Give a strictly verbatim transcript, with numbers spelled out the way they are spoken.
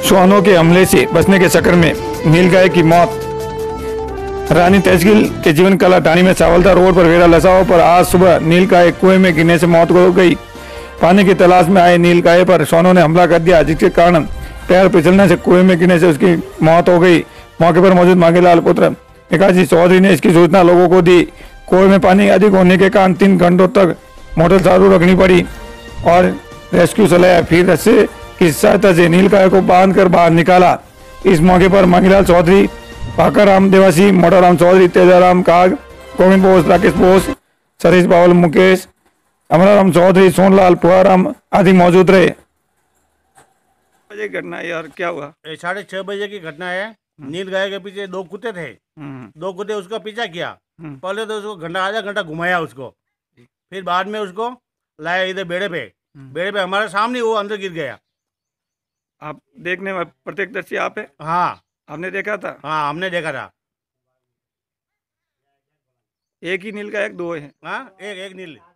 श्वानों के हमले से बचने के चक्कर में नीलगाय की मौत। रानी तहसील के जीवन कला ढाणी में चावलता रोड पर वेरा लसाओ पर आज सुबह नीलगाय कुएं में गिरने से मौत हो गई। पानी की तलाश में आए नीलगाय पर श्वानों ने हमला कर दिया, जिसके कारण पैर फिसलने से कुएं में गिरने से उसकी मौत हो गई। मौके पर मौजूद मांगेलाल पुत्र विकास चौधरी ने इसकी सूचना लोगों को दी। कुएं में पानी अधिक होने के कारण तीन घंटों तक मोटर चालू रखनी पड़ी और रेस्क्यू चलाया। फिर रस्से की सहायता से नीलगाय को बांधकर बाहर निकाला। इस मौके पर मांगीलाल चौधरी, पाकाराम देवासी, मोटाराम चौधरी, तेजाराम काग, गोविंद बोस, राकेश बोस, सतीश बावल, मुकेश, अमराराम चौधरी, सोनलाल, पुआराम आदि मौजूद रहे। बजे घटना यार क्या हुआ? साढ़े छह बजे की घटना है। नीलगाय के पीछे दो कुत्ते थे, दो कुत्ते उसका पीछा किया। पहले तो उसको घंटा आधा घंटा घुमाया उसको, फिर बाद में उसको लाया इधर बेड़े पे। बेड़े पे हमारे सामने वो अंदर गिर गया। आप देखने में प्रत्यक्षदर्शी आप है? हाँ, आपने देखा था? हाँ हमने देखा था। एक ही नील का एक दो है? हाँ, एक एक नील।